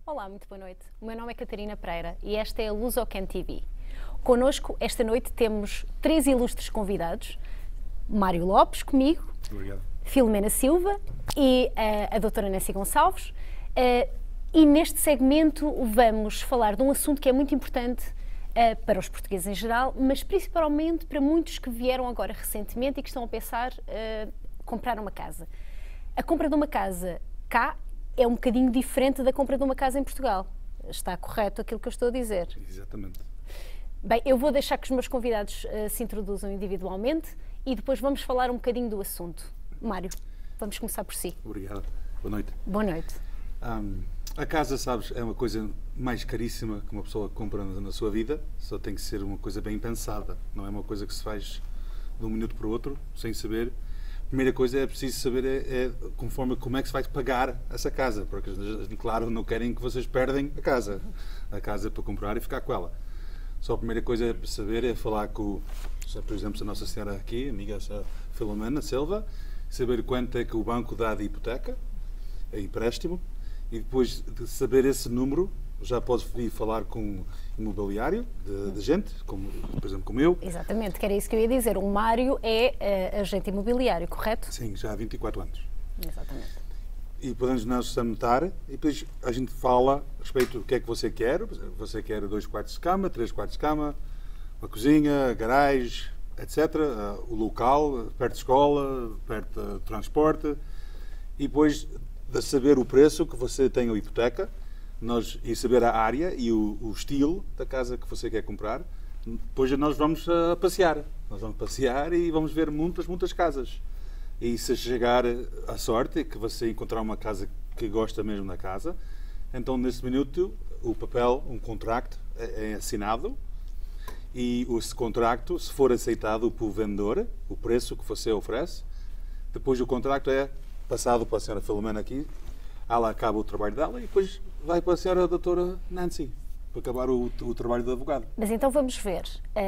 Olá, muito boa noite. O meu nome é Catarina Pereira e esta é a Lusocan TV. Connosco, esta noite, temos 3 ilustres convidados. Mário Lopes, comigo. Obrigado. Filomena Silva e a doutora Nancy Gonçalves. E neste segmento vamos falar de um assunto que é muito importante para os portugueses em geral, mas principalmente para muitos que vieram agora recentemente e que estão a pensar comprar uma casa. A compra de uma casa cá é um bocadinho diferente da compra de uma casa em Portugal. Está correto aquilo que eu estou a dizer? Exatamente. Bem, eu vou deixar que os meus convidados se introduzam individualmente e depois vamos falar um bocadinho do assunto. Mário, vamos começar por si. Obrigado. Boa noite. Boa noite. A casa, sabes, é uma coisa mais caríssima que uma pessoa compra na sua vida. Só tem que ser uma coisa bem pensada. Não é uma coisa que se faz de um minuto para o outro, sem saber. A primeira coisa é preciso saber conforme como é que se vai pagar essa casa, porque, claro, não querem que vocês perdem a casa para comprar e ficar com ela. Só a primeira coisa a saber é falar com, por exemplo, a nossa senhora aqui, amiga Filomena Silva, saber quanto é que o banco dá de hipoteca, empréstimo, e depois de saber esse número, já podes vir falar com imobiliário de gente, como, por exemplo, como eu. Exatamente, que era isso que eu ia dizer. O Mário é agente imobiliário, correto? Sim, já há 24 anos. Exatamente. E podemos nos anotar e depois a gente fala a respeito do que é que você quer. Você quer 2 quartos de cama, 3 quartos de cama, uma cozinha, garagem, etc. O local, perto de escola, perto de transporte. E depois de saber o preço que você tem a hipoteca, e saber a área e o estilo da casa que você quer comprar, depois nós vamos passear. Nós vamos passear e vamos ver muitas casas. E se chegar à sorte que você encontrar uma casa que gosta mesmo da casa, então nesse minuto o papel, um contrato é assinado e esse contrato, se for aceitado pelo vendedor, o preço que você oferece, depois o contrato é passado para a senhora Filomena aqui, ela acaba o trabalho dela e depois vai para a senhora doutora Nancy, para acabar o trabalho do advogado. Mas então vamos ver.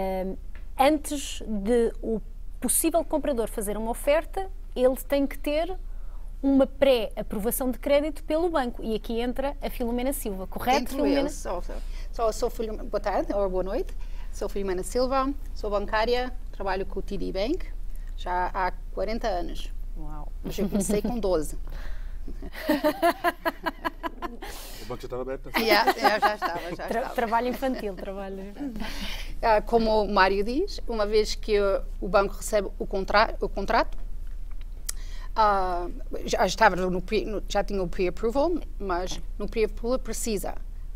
Antes de o possível comprador fazer uma oferta, ele tem que ter uma pré-aprovação de crédito pelo banco. E aqui entra a Filomena Silva, correto, Filomena? Sou Filomena, boa tarde ou boa noite. Sou Filomena Silva, sou bancária, trabalho com o TD Bank já há 40 anos. Uau! Mas eu comecei com 12. O banco já estava aberto? Já estava. Trabalho infantil, trabalho. Como o Mário diz, uma vez que o banco recebe o contrato, já tinha o pre-approval, mas no pre-approval precisa,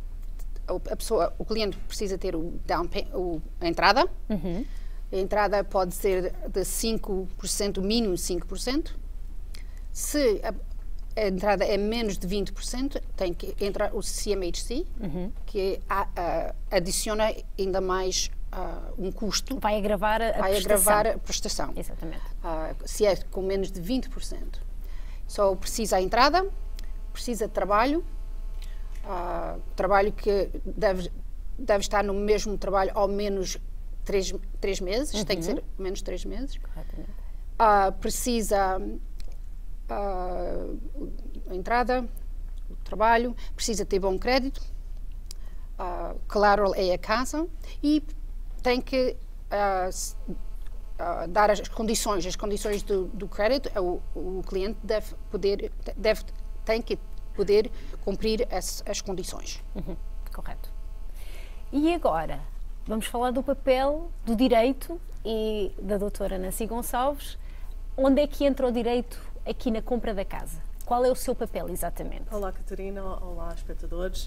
o cliente precisa ter a entrada. Uhum. A entrada pode ser de 5%, mínimo 5%. Se a entrada é menos de 20%, tem que entrar o CMHC, que adiciona ainda mais um custo. Vai agravar a prestação. Exatamente. Se é com menos de 20%. Só precisa a entrada, precisa de trabalho, trabalho que deve estar no mesmo trabalho ao menos 3 meses, tem que ser menos 3 meses. Corretamente. Precisa a entrada, o trabalho, precisa ter bom crédito, collateral é a casa e tem que dar as condições do crédito. O cliente tem que poder cumprir as condições. Correto. E agora, vamos falar do papel do direito e da doutora Nancy Gonçalves. Onde é que entra o direito aqui na compra da casa? Qual é o seu papel exatamente? Olá Catarina, olá espectadores.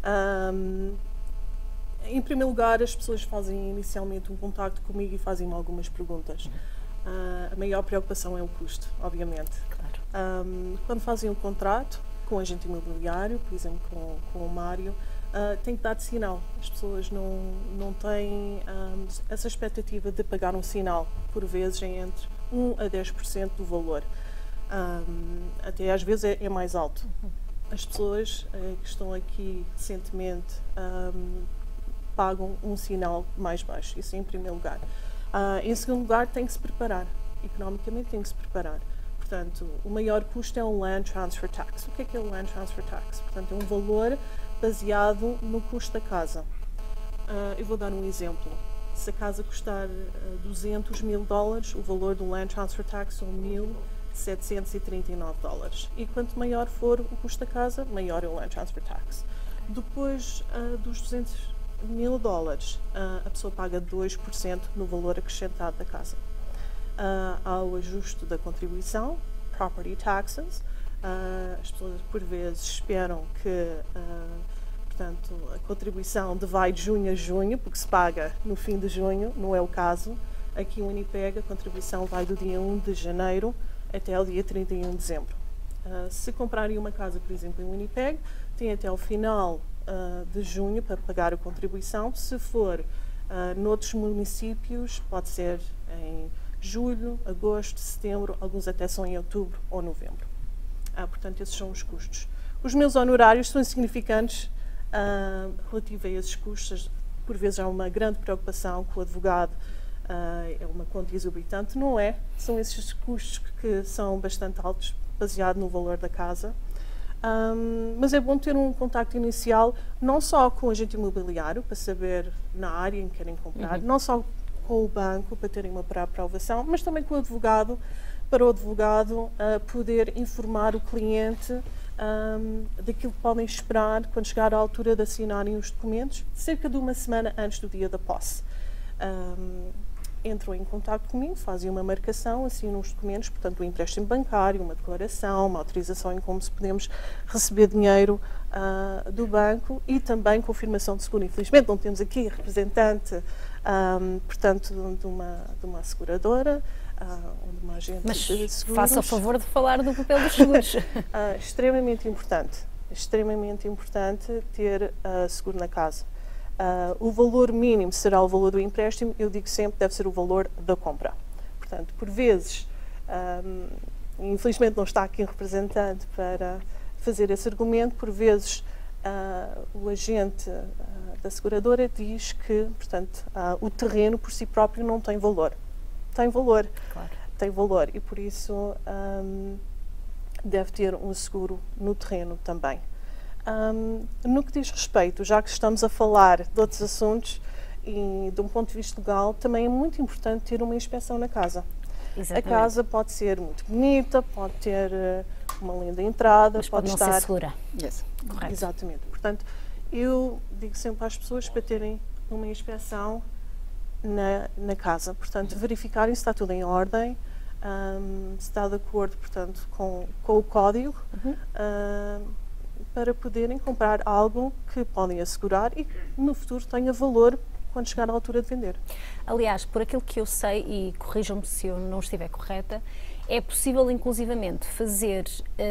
Em primeiro lugar, as pessoas fazem inicialmente um contacto comigo e fazem-me algumas perguntas. A maior preocupação é o custo, obviamente. Claro. Quando fazem um contrato com o agente imobiliário, por exemplo com o Mário, tem que dar de sinal. As pessoas não têm essa expectativa de pagar um sinal, por vezes entre 1 a 10% do valor. Até às vezes é mais alto. As pessoas que estão aqui recentemente pagam um sinal mais baixo, isso em primeiro lugar. Em segundo lugar, tem que se preparar. Economicamente tem que se preparar. Portanto, o maior custo é o Land Transfer Tax. O que é o Land Transfer Tax? Portanto, é um valor baseado no custo da casa. Eu vou dar um exemplo. Se a casa custar $200.000, o valor do Land Transfer Tax são $1.739. E quanto maior for o custo da casa, maior é o Land Transfer Tax. Depois dos $200.000, a pessoa paga 2% no valor acrescentado da casa. Há o ajuste da contribuição, property taxes. As pessoas, por vezes, esperam que portanto, a contribuição vai de junho a junho, porque se paga no fim de junho, não é o caso. Aqui em Winnipeg, a contribuição vai do dia 1 de janeiro até o dia 31 de dezembro. Se comprarem uma casa, por exemplo, em Winnipeg, tem até o final de junho para pagar a contribuição. Se for noutros municípios, pode ser em julho, agosto, setembro, alguns até são em outubro ou novembro. Portanto, esses são os custos. Os meus honorários são insignificantes relativo a esses custos. Por vezes há uma grande preocupação com o advogado, é uma conta exorbitante. Não é, são esses custos que são bastante altos, baseado no valor da casa. Mas é bom ter um contacto inicial, não só com o agente imobiliário, para saber na área em que querem comprar, não só com o banco, para terem uma pré-aprovação, mas também com o advogado, para o advogado poder informar o cliente daquilo que podem esperar quando chegar à altura de assinarem os documentos, cerca de uma semana antes do dia da posse. Entram em contato comigo, fazem uma marcação, assinam os documentos, portanto, um empréstimo bancário, uma declaração, uma autorização em como se podemos receber dinheiro do banco e também confirmação de seguro. Infelizmente, não temos aqui representante, portanto, de uma seguradora, ou de uma agente de seguros. Mas faça o favor de falar do papel dos seguros. Extremamente importante ter seguro na casa. O valor mínimo será o valor do empréstimo, eu digo sempre deve ser o valor da compra. Portanto, por vezes, infelizmente não está aqui um representante para fazer esse argumento, por vezes o agente da seguradora diz que, portanto, o terreno por si próprio não tem valor. Tem valor, claro. Tem valor e por isso deve ter um seguro no terreno também. No que diz respeito, já que estamos a falar de outros assuntos e de um ponto de vista legal, também é muito importante ter uma inspeção na casa. Exatamente. A casa pode ser muito bonita, pode ter uma linda entrada, mas pode não estar ser segura. Yes. Correto. Exatamente. Portanto, eu digo sempre às pessoas para terem uma inspeção na casa, portanto, verificarem se está tudo em ordem, se está de acordo, portanto, com o código, para poderem comprar algo que podem assegurar e que no futuro tenha valor quando chegar à altura de vender. Aliás, por aquilo que eu sei, e corrijam-me se eu não estiver correta, é possível inclusivamente fazer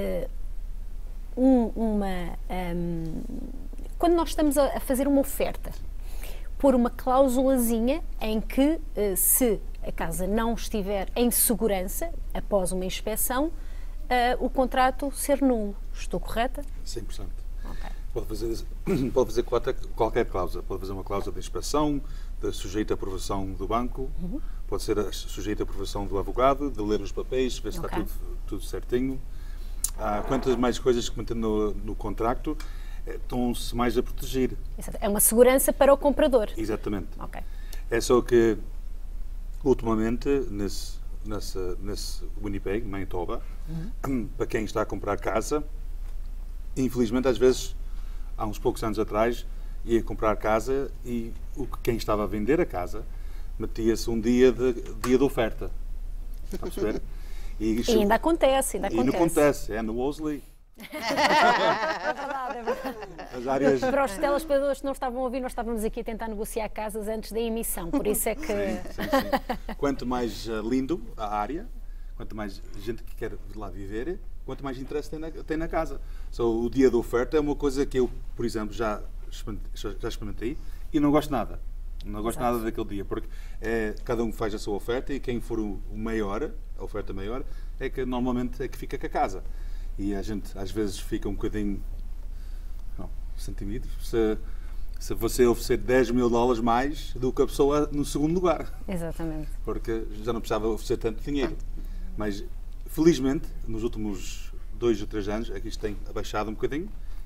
quando nós estamos a fazer uma oferta, pôr uma cláusulazinha em que, se a casa não estiver em segurança, após uma inspeção, o contrato ser nulo. Estou correta? 100%. Okay. Pode fazer qualquer cláusula. Pode fazer uma cláusula de inspeção, sujeita à aprovação do banco, pode ser sujeita à aprovação do advogado, de ler os papéis, ver se está tudo certinho. Quantas mais coisas que meter no contrato, estão-se mais a proteger. Exato. É uma segurança para o comprador. Exatamente. Okay. É só que, ultimamente, nesse Winnipeg, Manitoba, para quem está a comprar casa, infelizmente, às vezes, há uns poucos anos atrás, ia comprar casa e quem estava a vender a casa metia-se um dia de oferta. Está a perceber? E ainda acontece. Ainda acontece, é no Wolseley. É verdade. As áreas... Para os telespectadores que não estavam a ouvir, nós estávamos aqui a tentar negociar casas antes da emissão, por isso é que... Sim. Quanto mais lindo a área, quanto mais gente que quer lá viver, quanto mais interesse tem na casa. O dia da oferta é uma coisa que eu, por exemplo, já experimentei e não gosto nada. Não gosto nada daquele dia, porque cada um faz a sua oferta e quem for o maior, a oferta maior, é que normalmente é que fica com a casa. E a gente às vezes fica um bocadinho sentido se você oferecer $10.000 mais do que a pessoa no segundo lugar. Exatamente. Porque já não precisava oferecer tanto dinheiro. Mas felizmente nos últimos 2 ou 3 anos aqui isto tem abaixado um bocadinho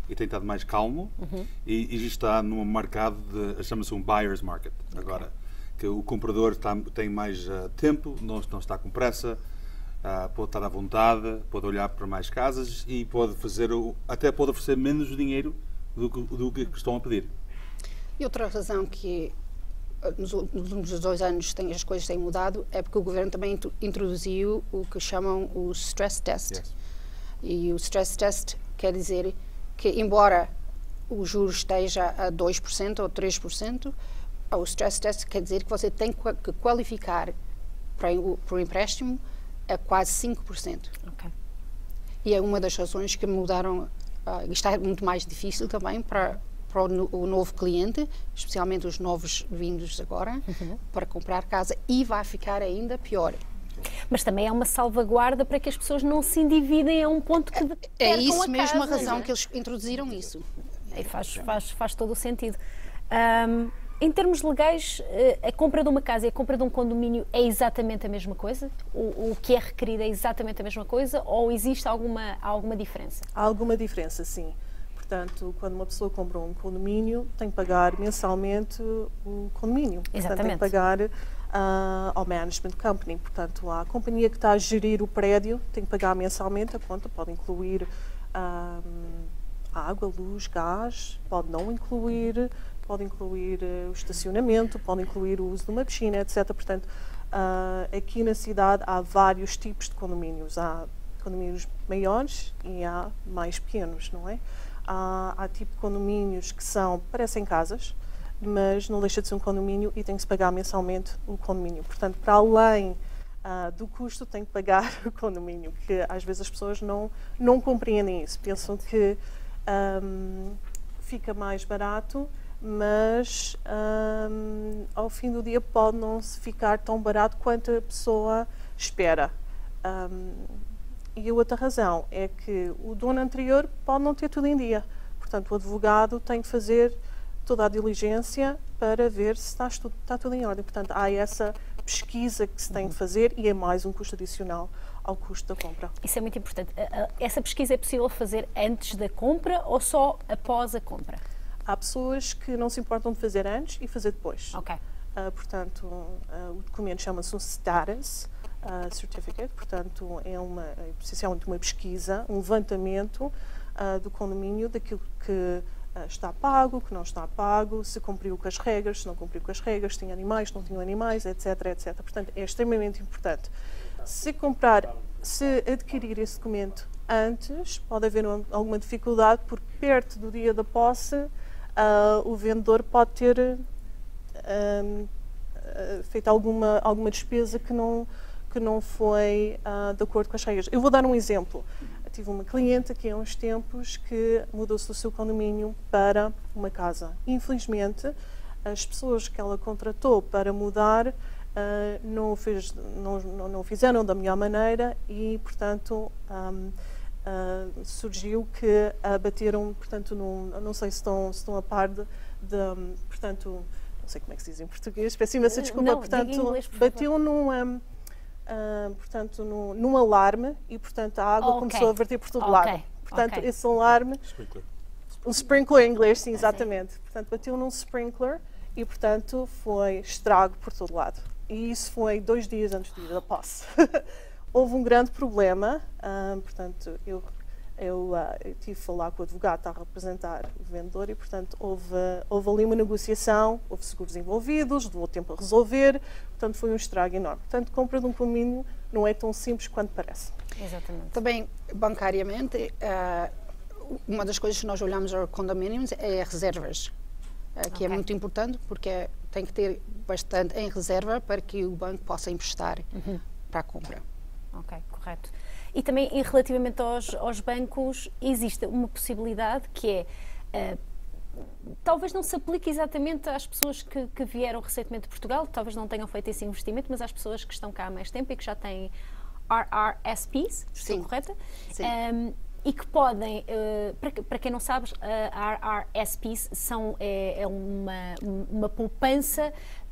e tem estado mais calmo e já está num mercado chama-se um buyer's market agora, que o comprador tem mais tempo, não está com pressa, pode estar à vontade, pode olhar para mais casas e até pode oferecer menos dinheiro do que estão a pedir. E outra razão que nos últimos 2 anos as coisas têm mudado é porque o governo também introduziu o que chamam o stress test. Yes. E o stress test quer dizer que, embora o juros esteja a 2% ou 3%, o stress test quer dizer que você tem que qualificar para o empréstimo a quase 5%. Ok. E é uma das razões que mudaram, está muito mais difícil também para o novo cliente, especialmente os novos vindos agora, para comprar casa, e vai ficar ainda pior. Mas também é uma salvaguarda para que as pessoas não se endividem a um ponto que É isso mesmo a casa, razão que eles introduziram isso. E faz todo o sentido. Em termos legais, a compra de uma casa e a compra de um condomínio é exatamente a mesma coisa? O que é requerido é exatamente a mesma coisa ou existe alguma diferença? Há alguma diferença, sim. Portanto, quando uma pessoa compra um condomínio, tem que pagar mensalmente o condomínio. Exatamente. Portanto, tem que pagar ao management company. Portanto, a companhia que está a gerir o prédio tem que pagar mensalmente a conta. Pode incluir água, luz, gás, pode não incluir, pode incluir o estacionamento, pode incluir o uso de uma piscina, etc. Portanto, aqui na cidade há vários tipos de condomínios. Há condomínios maiores e há mais pequenos, não é? Há tipo de condomínios que parecem casas, mas não deixa de ser um condomínio e tem que se pagar mensalmente o condomínio. Portanto, para além do custo, tem que pagar o condomínio, que às vezes as pessoas não compreendem isso. Pensam que fica mais barato, mas ao fim do dia pode não ficar tão barato quanto a pessoa espera. E a outra razão é que o dono anterior pode não ter tudo em dia. Portanto, o advogado tem que fazer toda a diligência para ver se está tudo em ordem. Portanto, há essa pesquisa que se tem de fazer e é mais um custo adicional ao custo da compra. Isso é muito importante. Essa pesquisa é possível fazer antes da compra ou só após a compra? Há pessoas que não se importam de fazer antes e fazer depois. Ok. Portanto, o documento chama-se um status certificate, portanto é essencialmente uma pesquisa, um levantamento do condomínio, daquilo que está pago, que não está pago, se cumpriu com as regras, se não cumpriu com as regras, se tinha animais, se não tinha animais, etc, etc. Portanto, é extremamente importante. Se adquirir esse documento antes, pode haver alguma dificuldade, porque perto do dia da posse, o vendedor pode ter feito alguma despesa que não foi de acordo com as regras. Eu vou dar um exemplo. Tive uma cliente aqui há uns tempos que mudou-se do seu condomínio para uma casa. Infelizmente, as pessoas que ela contratou para mudar não o fizeram da melhor maneira e, portanto, surgiu que bateram, portanto, não sei se estão a par portanto, não sei como é que se diz em português, peço imensa desculpa, não, portanto, diga em inglês, por bateu num alarme e, portanto, a água começou a verter por todo lado. Portanto, esse alarme... Sprinkler. Um sprinkler em inglês, sim, exatamente. Portanto, bateu num sprinkler e, portanto, foi estrago por todo lado. E isso foi 2 dias antes do dia da posse. Houve um grande problema, portanto, eu tive de falar com o advogado, está a representar o vendedor e, portanto, houve ali uma negociação, houve seguros envolvidos, levou tempo a resolver, portanto, foi um estrago enorme. Portanto, compra de um condomínio não é tão simples quanto parece. Exatamente. Também, bancariamente, uma das coisas que nós olhamos aos condomínios é reservas, que é muito importante, porque tem que ter bastante em reserva para que o banco possa emprestar para a compra. Ok, correto. E também, relativamente aos bancos, existe uma possibilidade que é, talvez não se aplique exatamente às pessoas que vieram recentemente de Portugal, talvez não tenham feito esse investimento, mas às pessoas que estão cá há mais tempo e que já têm RRSPs, estou correta? Sim. E que podem, para quem não sabe, RRSPs é uma poupança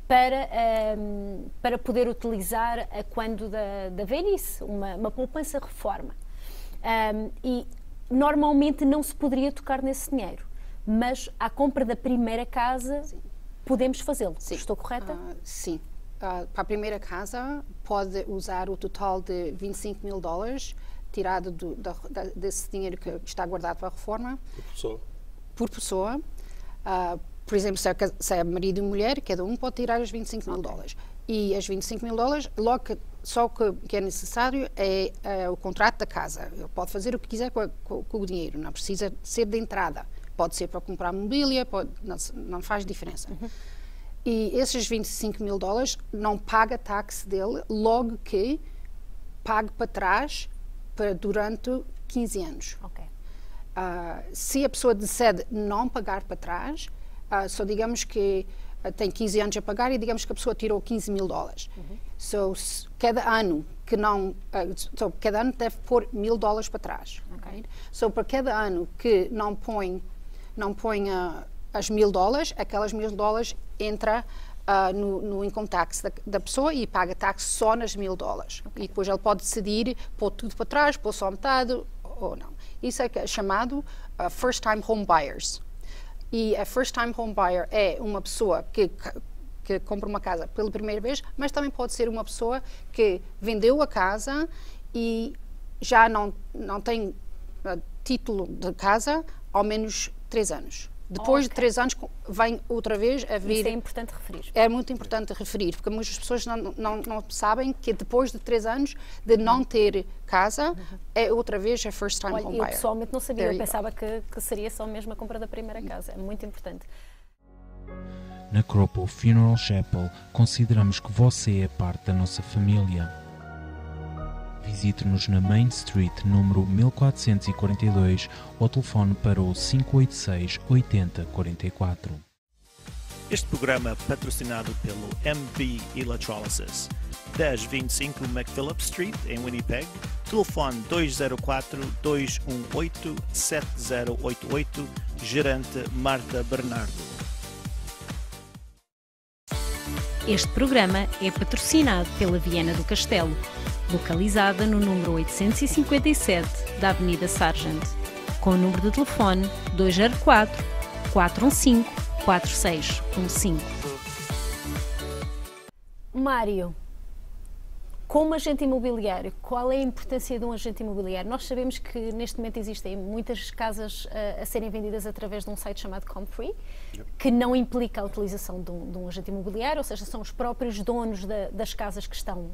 para poder utilizar a quando da velhice, uma poupança reforma. E normalmente não se poderia tocar nesse dinheiro, mas à compra da primeira casa podemos fazê-lo. Estou correta? Sim. Para a primeira casa pode usar o total de $25.000 tirado desse dinheiro que está guardado para a reforma. Por pessoa. Por exemplo, se é marido e mulher, cada um pode tirar os $25.000. E os $25.000, só que é necessário é o contrato da casa. Ele pode fazer o que quiser com o dinheiro, não precisa ser de entrada. Pode ser para comprar mobília, não faz diferença. E esses $25.000 não paga taxa dele logo que pague para trás durante 15 anos. Se a pessoa decide não pagar para trás, só digamos que tem 15 anos a pagar e digamos que a pessoa tirou $15.000. Cada ano que não, cada ano deve pôr $1.000 para trás. Para cada ano que não põe as $1.000, aquelas $1.000 entra no income tax da pessoa e paga taxa só nas $1.000. E depois ele pode decidir pôr tudo para trás, pôr só metade ou não. Isso é chamado first time home buyers. E a first time home buyer é uma pessoa que compra uma casa pela primeira vez, mas também pode ser uma pessoa que vendeu a casa e já não tem título de casa há ao menos 3 anos. Depois de 3 anos vem outra vez a vir... Isso é importante referir. É muito importante referir, porque muitas pessoas não sabem que depois de 3 anos de não ter casa, é outra vez a first time home buyer. Eu pessoalmente não sabia, eu pensava que seria só mesmo a compra da primeira casa. É muito importante. Na Cropel Funeral Chapel, consideramos que você é parte da nossa família. Visite-nos na Main Street, número 1442, ou telefone para o 586 80 44. Este programa patrocinado pelo MV Electrolysis, 1025 McPhillips Street, em Winnipeg, telefone 204-218-7088, gerente Marta Bernardo. Este programa é patrocinado pela Viana do Castelo, localizada no número 857 da Avenida Sargent, com o número de telefone 204-415-4615. Mário, como agente imobiliário, qual é a importância de um agente imobiliário? Nós sabemos que neste momento existem muitas casas a serem vendidas através de um site chamado Comfree, que não implica a utilização de um agente imobiliário, ou seja, são os próprios donos das casas que estão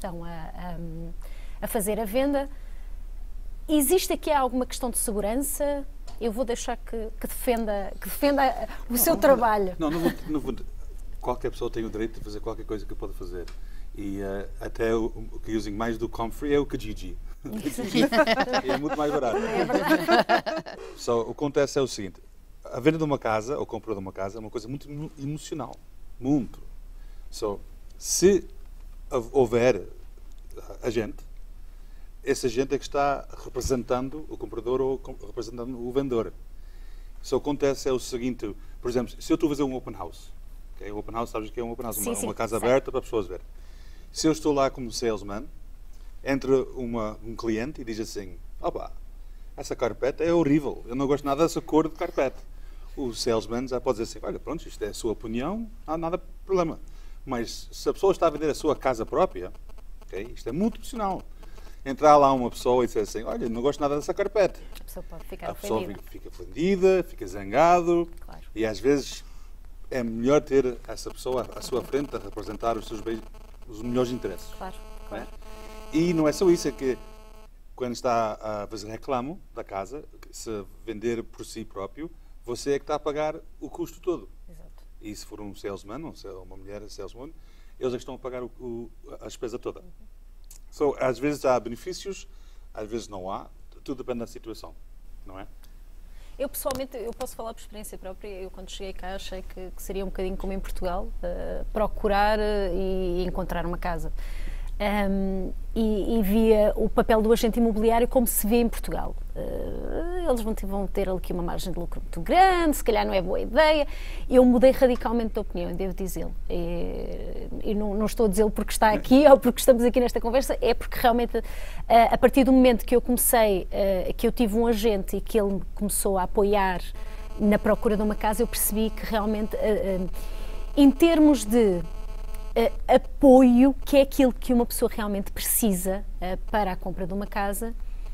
a fazer a venda. Existe aqui alguma questão de segurança? Eu vou deixar que defenda o seu trabalho. Não vou. Qualquer pessoa tem o direito de fazer qualquer coisa que pode fazer. E até o que usem mais do Comfree é o Kijiji. É muito mais barato. É verdade. O que acontece é o seguinte: a venda de uma casa, ou compra de uma casa, é uma coisa muito emocional. Muito. Se houver agente, esse agente é que está representando o comprador ou representando o vendedor. O que acontece é o seguinte: por exemplo, se eu estou a fazer um open house, o open house, sabes o que é um open house? Uma casa aberta para pessoas verem. Se eu estou lá como salesman, entra um cliente e diz assim: opa, essa carpete é horrível, eu não gosto nada dessa cor de carpete. O salesman já pode dizer assim: olha, pronto, isto é a sua opinião, não há nada de problema. Mas se a pessoa está a vender a sua casa própria, isto é muito profissional. Entrar lá uma pessoa e dizer assim: olha, não gosto nada dessa carpete. A pessoa pode ficar ofendida. ofendida. Fica ofendida, fica zangado. Claro. E às vezes é melhor ter essa pessoa à sua frente a representar os melhores interesses. Claro. E não é só isso, é que quando está a fazer reclamo da casa, se vender por si próprio, você é que está a pagar o custo todo. Exato. E se for um salesman, uma mulher salesman, eles é que estão a pagar a despesa toda. Às vezes há benefícios, às vezes não há, tudo depende da situação, não é? Eu pessoalmente, eu posso falar por experiência própria, eu quando cheguei cá achei que seria um bocadinho como em Portugal, procurar e encontrar uma casa. E via o papel do agente imobiliário como se vê em Portugal. eles vão ter aqui uma margem de lucro muito grande, se calhar não é boa ideia. Eu mudei radicalmente de opinião, devo dizê-lo. E não estou a dizê-lo porque está aqui ou porque estamos aqui nesta conversa, é porque realmente, a partir do momento que eu comecei, que eu tive um agente e que ele começou a apoiar na procura de uma casa, eu percebi que realmente, em termos de apoio, que é aquilo que uma pessoa realmente precisa para a compra de uma casa,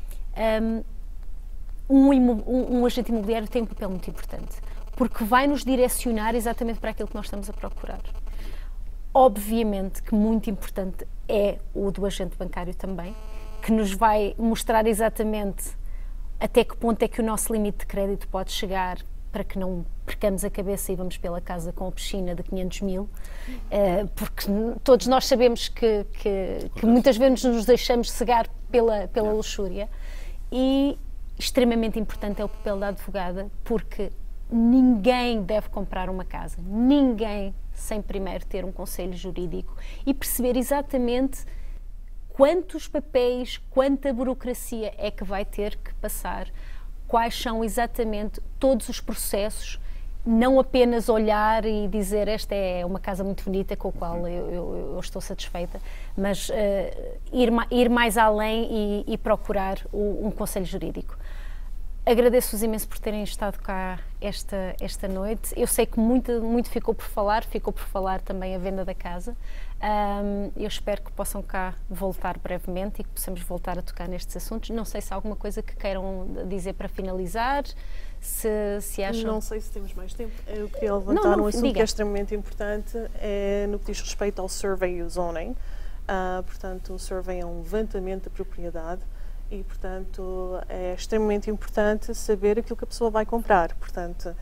um agente imobiliário tem um papel muito importante, porque vai nos direcionar exatamente para aquilo que nós estamos a procurar. Obviamente que muito importante é o do agente bancário também, que nos vai mostrar exatamente até que ponto é que o nosso limite de crédito pode chegar, para que não percamos a cabeça e vamos pela casa com a piscina de 500 mil, porque todos nós sabemos que muitas vezes nos deixamos cegar pela luxúria. E extremamente importante é o papel da advogada, porque ninguém deve comprar uma casa, ninguém sem primeiro ter um conselho jurídico e perceber exatamente quantos papéis, quanta burocracia é que vai ter que passar, quais são exatamente todos os processos, não apenas olhar e dizer esta é uma casa muito bonita com a qual eu estou satisfeita, mas ir mais além e procurar um conselho jurídico. Agradeço-vos imenso por terem estado cá esta noite. Eu sei que muito ficou por falar também a venda da casa. Eu espero que possam cá voltar brevemente e que possamos voltar a tocar nestes assuntos. Não sei se há alguma coisa que queiram dizer para finalizar, se acham... Não sei se temos mais tempo. Eu queria levantar um assunto que é extremamente importante, no que diz respeito ao survey e o zoning. Portanto, o survey é um levantamento da propriedade e, portanto, é extremamente importante saber aquilo que a pessoa vai comprar. Portanto,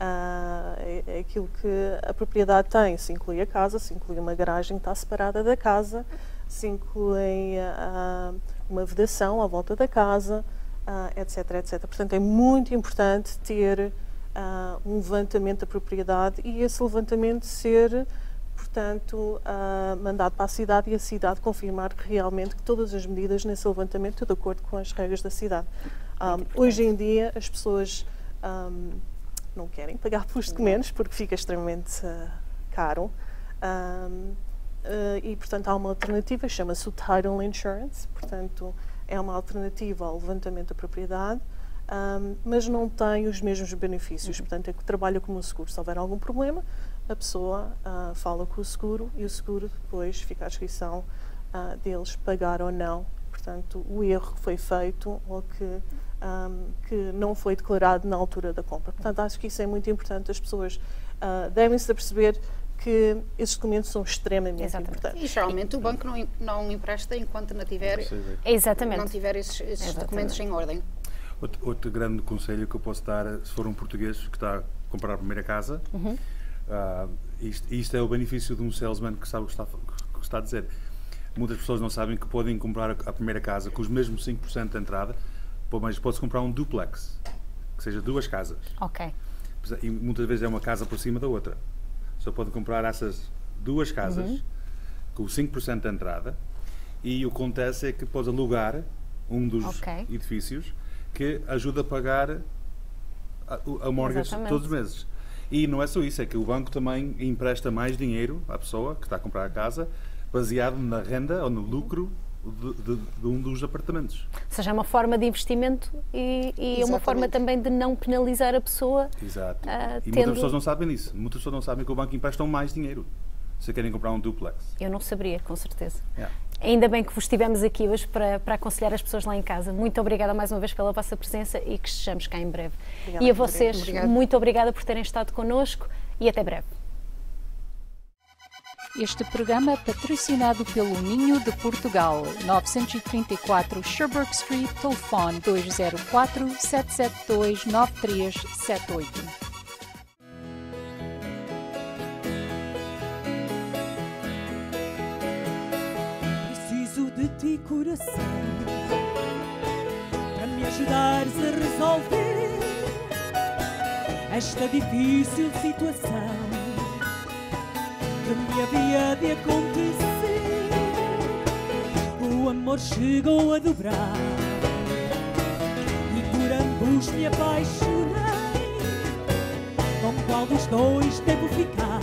é aquilo que a propriedade tem, se inclui a casa, se inclui uma garagem que está separada da casa, se inclui uma vedação à volta da casa, etc, etc. Portanto, é muito importante ter um levantamento da propriedade e esse levantamento ser, portanto, mandado para a cidade e a cidade confirmar que realmente que todas as medidas nesse levantamento estão de acordo com as regras da cidade. Hoje em dia, as pessoas não querem pagar pelos documentos porque fica extremamente caro e, portanto, há uma alternativa, chama-se o Title Insurance, portanto, é uma alternativa ao levantamento da propriedade, mas não tem os mesmos benefícios, portanto, é que trabalha como um seguro. Se houver algum problema, a pessoa fala com o seguro e o seguro depois fica à descrição deles pagar ou não, portanto, o erro que foi feito ou que não foi declarado na altura da compra. Portanto, acho que isso é muito importante. As pessoas devem-se perceber que esses documentos são extremamente importantes. E geralmente o banco não empresta enquanto não tiver, não tiver esses documentos em ordem. Outro grande conselho que eu posso dar, se for um português que está a comprar a primeira casa, isto é o benefício de um salesman que sabe o que está a dizer. Muitas pessoas não sabem que podem comprar a primeira casa com os mesmos 5% de entrada, mas pode-se comprar um duplex, que seja duas casas. Ok. E muitas vezes é uma casa por cima da outra. Só pode comprar essas duas casas com 5% de entrada e o que acontece é que pode alugar um dos edifícios que ajuda a pagar a mortgage todos os meses. E não é só isso, é que o banco também empresta mais dinheiro à pessoa que está a comprar a casa baseado na renda ou no lucro de um dos apartamentos. Ou seja, é uma forma de investimento e é uma forma também de não penalizar a pessoa. Exato. E muitas pessoas não sabem disso. Muitas pessoas não sabem que o banco empresta mais dinheiro se querem comprar um duplex. Eu não saberia, com certeza. Ainda bem que vos tivemos aqui hoje para aconselhar as pessoas lá em casa. Muito obrigada mais uma vez pela vossa presença e que estejamos cá em breve. Obrigada, e a vocês, muito obrigada por terem estado connosco e até breve. Este programa é patrocinado pelo Ninho de Portugal, 934 Sherbrooke Street, telefone 204-772-9378. Preciso de ti, coração, para me ajudares a resolver esta difícil situação que me havia de acontecer. O amor chegou a dobrar e por amor vos me apaixonei. Com qual dos dois devo ficar?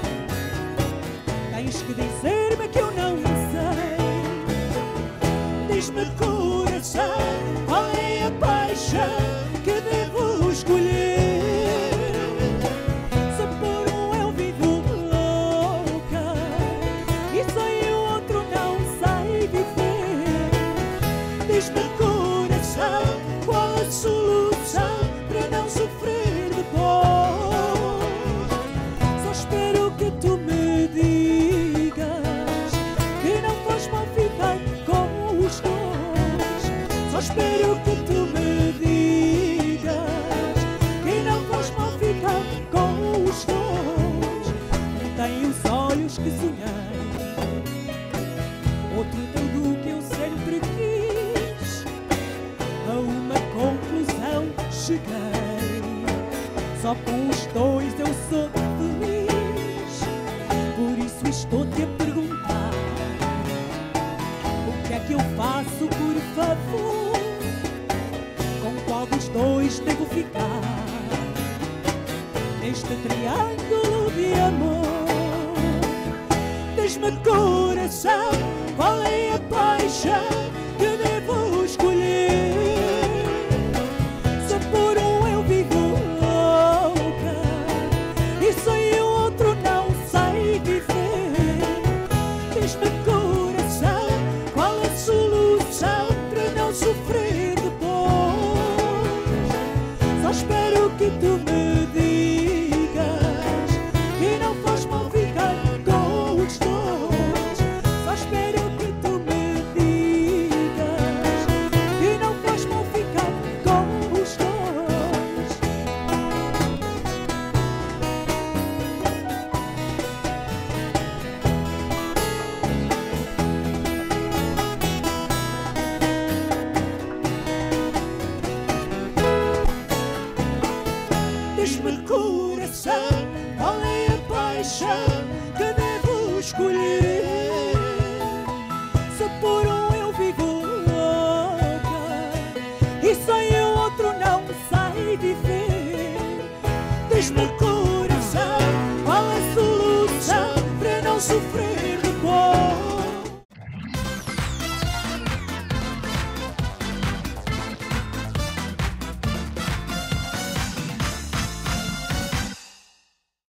Tens que dizer-me que eu não sei. Diz-me, coração, qual é a paixão que devo escolher? Se por um eu vivo louca e sem o outro não sei viver. Diz-me, coração, qual a solução para não sofrer depois? Só espero que tu me digas que não faz mal ficar com os dois. Só espero que tu me digas que não faz mal ficar com os dois. Um tem os olhos que sonhei, outro tudo o que eu sempre quis. A uma conclusão cheguei, só com os dois eu sou feliz. Por isso estou-te a perguntar, o que é que eu faço, por favor? Com qual dos dois devo ficar neste triângulo de amor? Diz-me, coração, qual é a paixão que devo escolher? Se por um eu vivo louca e sem o outro não sei viver. Diz-me, coração, qual a solução para não sofrer depois? Só espero que tu me digas que não faz mal ficar com os dois. Só espero que tu me digas que não faz mal ficar com os dois. Diz-me, coração, qual é a paixão que devo escolher?